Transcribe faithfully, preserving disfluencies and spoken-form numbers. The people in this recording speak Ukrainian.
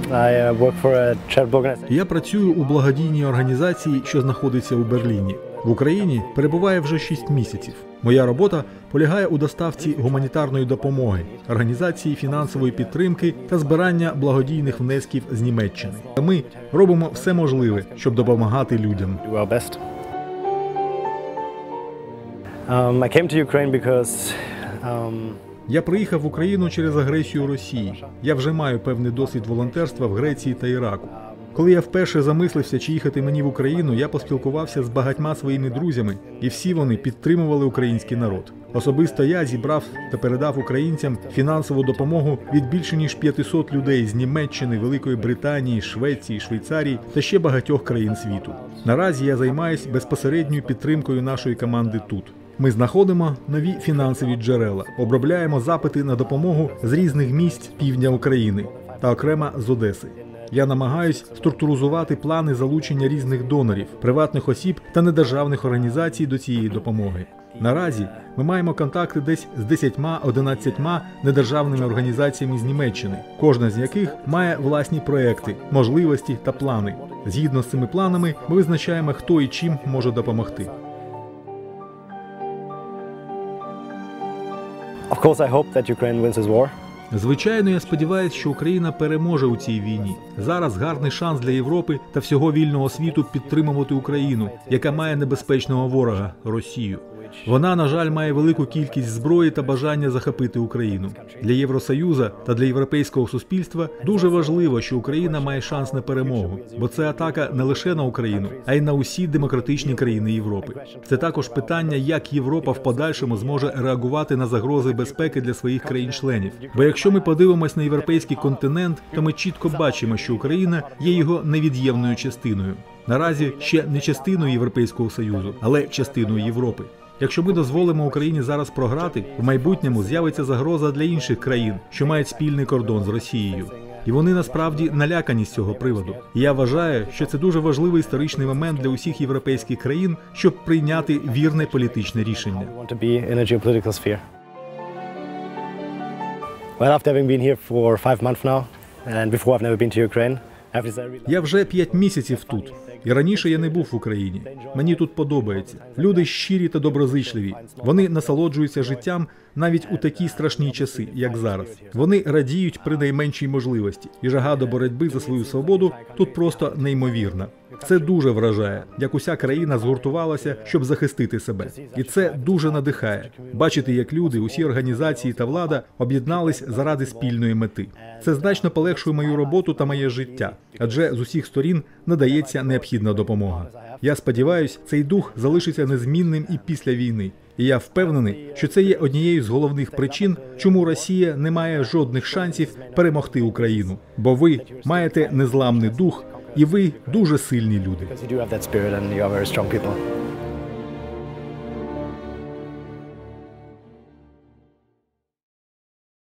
Я працюю у благодійній організації, що знаходиться у Берліні. В Україні перебуваю вже шість місяців. Моя робота полягає у доставці гуманітарної допомоги, організації фінансової підтримки та збирання благодійних внесків з Німеччини. Ми робимо все можливе, щоб допомагати людям. Я приїхав в Україну через агресію Росії. Я вже маю певний досвід волонтерства в Греції та Іраку. Коли я вперше замислився, чи їхати мені в Україну, я поспілкувався з багатьма своїми друзями, і всі вони підтримували український народ. Особисто я зібрав та передав українцям фінансову допомогу від більше ніж п'ятисот людей з Німеччини, Великої Британії, Швеції, Швейцарії та ще багатьох країн світу. Наразі я займаюся безпосередньою підтримкою нашої команди тут. Ми знаходимо нові фінансові джерела, обробляємо запити на допомогу з різних місць півдня України та окремо з Одеси. Я намагаюсь структуризувати плани залучення різних донорів, приватних осіб та недержавних організацій до цієї допомоги. Наразі ми маємо контакти десь з десятьма-одинадцятьма недержавними організаціями з Німеччини, кожна з яких має власні проекти, можливості та плани. Згідно з цими планами ми визначаємо, хто і чим може допомогти. Of course, I hope that Ukraine wins this war. Звичайно, я сподіваюся, що Україна переможе у цій війні. Зараз гарний шанс для Європи та всього вільного світу підтримувати Україну, яка має небезпечного ворога – Росію. Вона, на жаль, має велику кількість зброї та бажання захопити Україну. Для Євросоюзу та для європейського суспільства дуже важливо, що Україна має шанс на перемогу, бо це атака не лише на Україну, а й на усі демократичні країни Європи. Це також питання, як Європа в подальшому зможе реагувати на загрози безпеки для своїх країн-членів. Бо якщо ми подивимось на європейський континент, то ми чітко бачимо, що Україна є його невід'ємною частиною. Наразі ще не частиною Європейського Союзу, але частиною Європи. Якщо ми дозволимо Україні зараз програти, в майбутньому з'явиться загроза для інших країн, що мають спільний кордон з Росією. І вони насправді налякані з цього приводу. І я вважаю, що це дуже важливий історичний момент для усіх європейських країн, щоб прийняти вірне політичне рішення. Я вже п'ять місяців тут. І раніше я не був в Україні. Мені тут подобається. Люди щирі та доброзичливі. Вони насолоджуються життям навіть у такі страшні часи, як зараз. Вони радіють при найменшій можливості. І жага до боротьби за свою свободу тут просто неймовірна. Це дуже вражає, як уся країна згуртувалася, щоб захистити себе. І це дуже надихає. Бачити, як люди, усі організації та влада об'єднались заради спільної мети. Це значно полегшує мою роботу та моє життя, адже з усіх сторін надається необхідна допомога. Я сподіваюся, цей дух залишиться незмінним і після війни. І я впевнений, що це є однією з головних причин, чому Росія не має жодних шансів перемогти Україну. Бо ви маєте незламний дух, і ви дуже сильні люди.